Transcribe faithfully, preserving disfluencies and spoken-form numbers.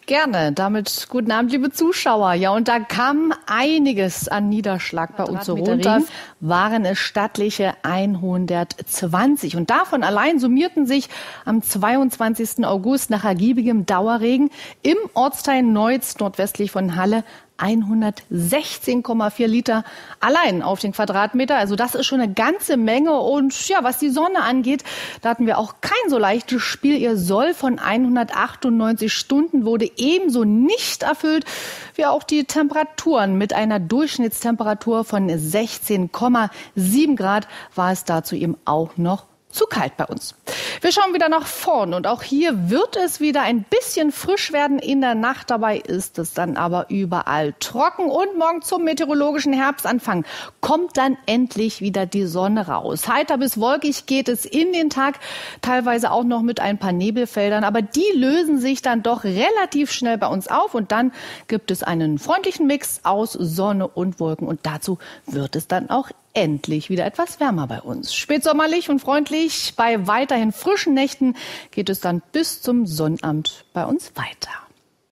Gerne. Damit guten Abend, liebe Zuschauer. Ja, und da kam einiges an Niederschlag bei uns so runter. Waren es stattliche hundertzwanzig. Und davon allein summierten sich am zweiundzwanzigsten August nach ergiebigem Dauerregen im Ortsteil Neutz nordwestlich von Halle hundertsechzehn Komma vier Liter allein auf den Quadratmeter. Also das ist schon eine ganze Menge. Und ja, was die Sonne angeht, da hatten wir auch kein so leichtes Spiel. Ihr Soll von hundertachtundneunzig Stunden wurde ebenso nicht erfüllt wie auch die Temperaturen. Mit einer Durchschnittstemperatur von sechzehn Komma sieben Grad war es dazu eben auch noch zu kalt bei uns. Wir schauen wieder nach vorn und auch hier wird es wieder ein bisschen frisch werden in der Nacht. Dabei ist es dann aber überall trocken und morgen zum meteorologischen Herbstanfang kommt dann endlich wieder die Sonne raus. Heiter bis wolkig geht es in den Tag, teilweise auch noch mit ein paar Nebelfeldern, aber die lösen sich dann doch relativ schnell bei uns auf und dann gibt es einen freundlichen Mix aus Sonne und Wolken und dazu wird es dann auch endlich wieder etwas wärmer bei uns. Spätsommerlich und freundlich. Bei weiterhin frischen Nächten geht es dann bis zum Sonnabend bei uns weiter.